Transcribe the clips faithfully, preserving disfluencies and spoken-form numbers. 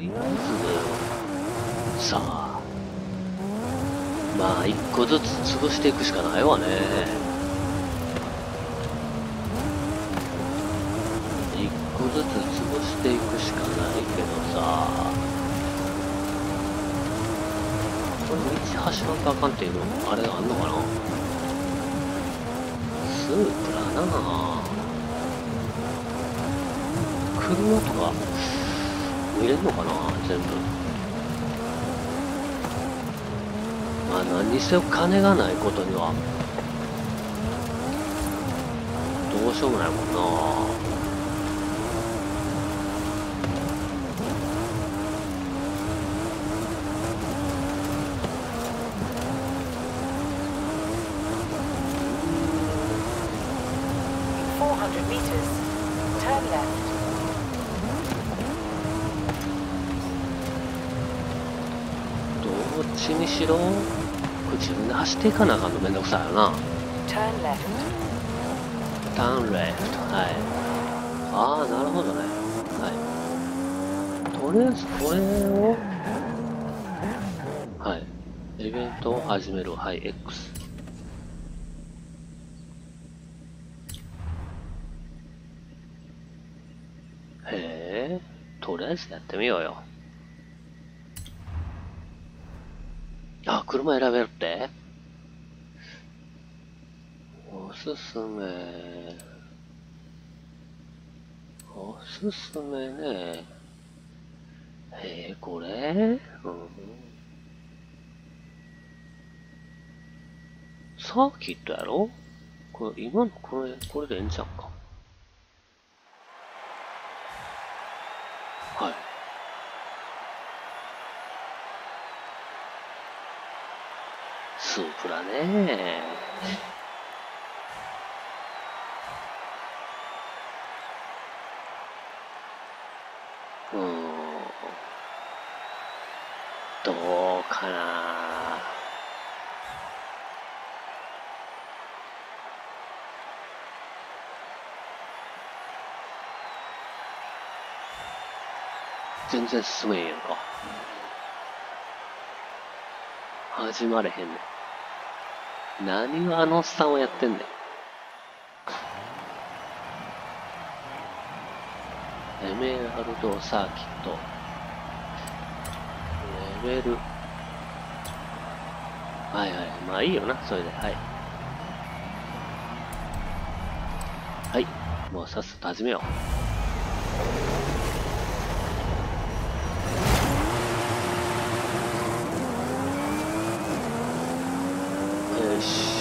りあえずさあ、まあ一個ずつ潰していくしかないわね。一個ずつ潰していくしかないけどさ、これ道走らんとあかんっていうのあれあんのかな。スープラなあ、車とか見れんのかな全部。まあ何にせよ金がないことにはどうしようもないもんな。 four hundred meters. Turn left. どっちにしろこれ自分で走っていかなあかんのめんどくさいよな。 Turn left. ターンレフト、はい。ああ、なるほどね。はい。とりあえずこれを、はい。イベントを始める。はい、X。へえ、とりあえずやってみようよ。あ、車選べるって？おすすめ。おすすめね。へえ、これ、うん、サーキットやろこれ、今のこれ、これでええんちゃうか。はい。スープラね。うーん。どうかな。全然進めへんやんか。始まれへんねん。何をあのおっさんをやってんねん。エメラルドサーキット。レベル。はいはい。まあいいよな、それで。はい。はい。もうさっさと始めよう。よし。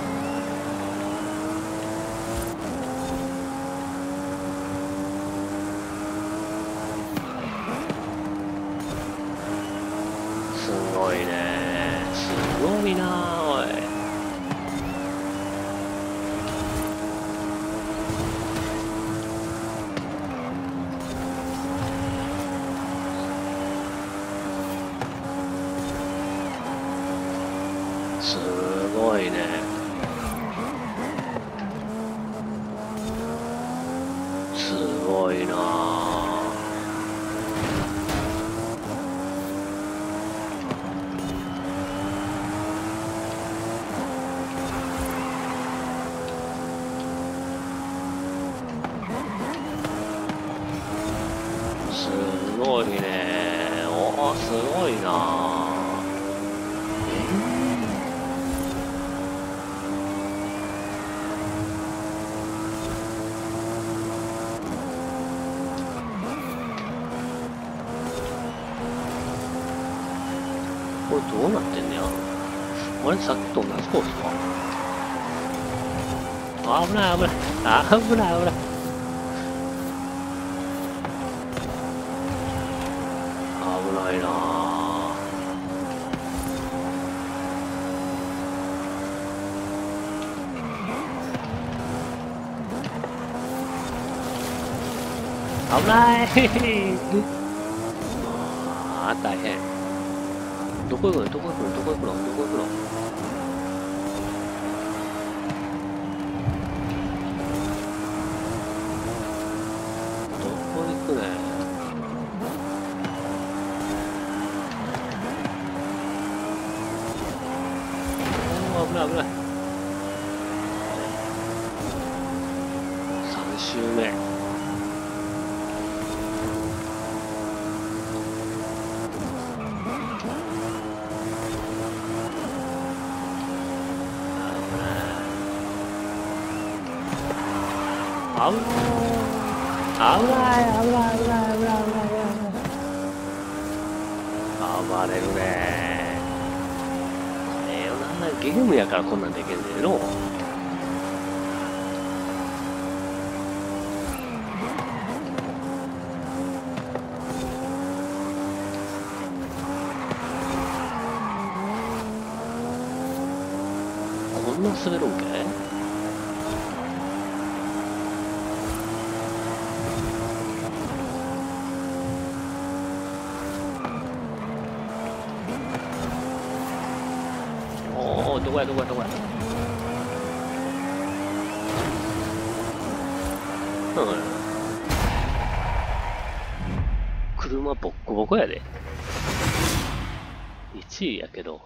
すごいね。すごいなおい。すごいね。すごいなあ。すごいね。おー、すごいなあ。これどうなってんねや。あれさっきと同じコースか。危ない危ない。危ない危ない。危ないなぁ。危ないあー大変。どこ行くのどこ行くのどこ行くのどこ行くの。どこ行くね。 ない危ない。さん周目。危ない危ない危ない危ない危ない危ない暴れるね。ええよな、ゲームやからこんなんできんねんの。こんな滑るんけ。どこやどこやどこや。うん。車ボッコボコやで。いちいやけど。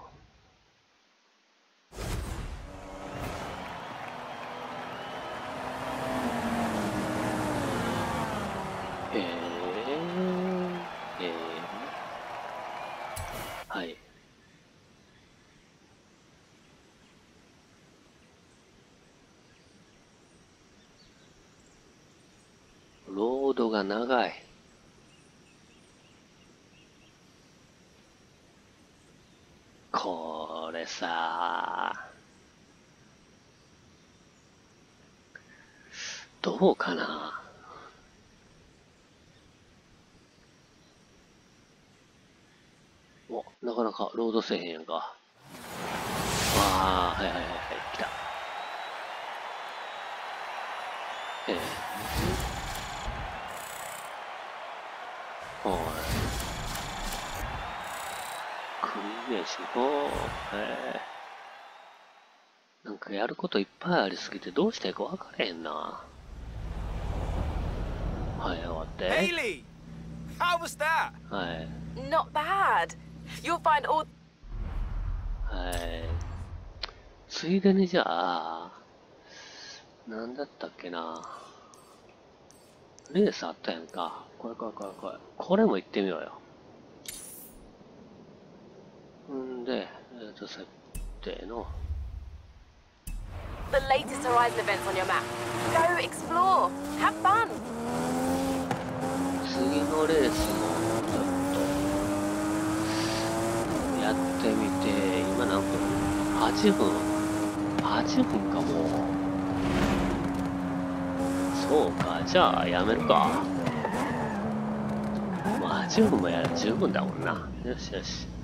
へえ。へえ。はい。ロードが長い。これさ、どうかな。お、なかなかロードせえへんやんか。ああ、はいはいはいはい、来た。ええ。はい。クリネーション、ええ。なんかやることいっぱいありすぎてどうしていいか分からへんな。はい、終わって。 Haley! How was that? はい。 Not bad. You'll find all. はい。ついでにじゃあ、なんだったっけな。レースあったやんか。これこれこれこれ。これも行ってみようよ。んで、えっと、設定の。 The latest Horizon events on your map. Go explore. Have fun. 次のレースもちょっとやってみて、今何分 ?はち 分 ?はち 分かもう。そうか、じゃあやめるか。もうはちふんもやる十分だもんな。よしよし。